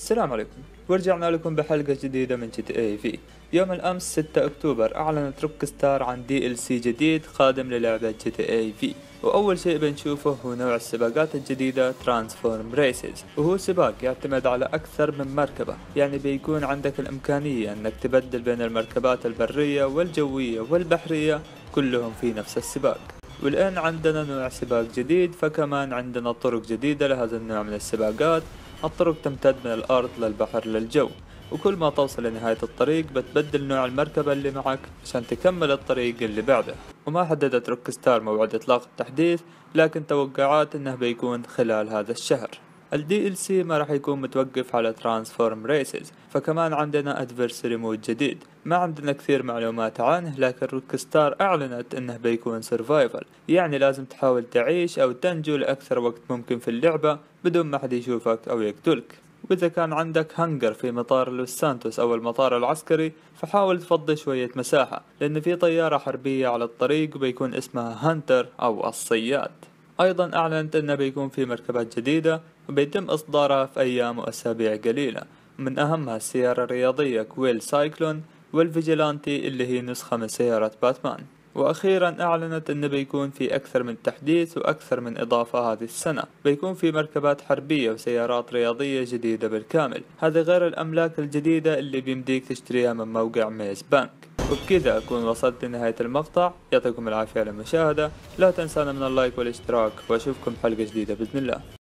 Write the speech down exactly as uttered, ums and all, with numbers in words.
السلام عليكم، ورجعنا لكم بحلقة جديدة من جي تي اي في. يوم الأمس ستة أكتوبر أعلنت روك ستار عن دي ال سي جديد قادم للعبة جي تي اي في، وأول شيء بنشوفه هو نوع السباقات الجديدة ترانسفورم ريسز، وهو سباق يعتمد على أكثر من مركبة، يعني بيكون عندك الإمكانية أنك تبدل بين المركبات البرية والجوية والبحرية كلهم في نفس السباق. والآن عندنا نوع سباق جديد، فكمان عندنا طرق جديدة لهذا النوع من السباقات. الطرق تمتد من الأرض للبحر للجو، وكل ما توصل لنهاية الطريق بتبدل نوع المركبة اللي معك عشان تكمل الطريق اللي بعده. وما حددت روك ستار موعد إطلاق التحديث، لكن توقعات إنه بيكون خلال هذا الشهر. ال دي إل سي ما راح يكون متوقف على ترانسفورم ريسز، فكمان عندنا ادفرسري مود جديد. ما عندنا كثير معلومات عنه، لكن روك ستار اعلنت انه بيكون سرفايفل، يعني لازم تحاول تعيش او تنجو لاكثر وقت ممكن في اللعبة بدون ما حد يشوفك او يقتلك. واذا كان عندك هنجر في مطار لوس سانتوس او المطار العسكري، فحاول تفضي شوية مساحة، لان في طيارة حربية على الطريق وبيكون اسمها هانتر او الصياد. ايضا اعلنت انه بيكون في مركبات جديدة وبيتم اصدارها في ايام واسابيع قليلة، من اهمها السيارة الرياضية كويل سايكلون والفيجيلانتي اللي هي نسخة من سيارة باتمان. واخيرا اعلنت انه بيكون في اكثر من تحديث واكثر من اضافة هذه السنة. بيكون في مركبات حربية وسيارات رياضية جديدة بالكامل، هذا غير الاملاك الجديدة اللي بيمديك تشتريها من موقع ميز بانك. وبكذا أكون وصلت لنهاية المقطع، يعطيكم العافية على المشاهدة، لا تنسانا من اللايك والاشتراك، وأشوفكم حلقة جديدة بإذن الله.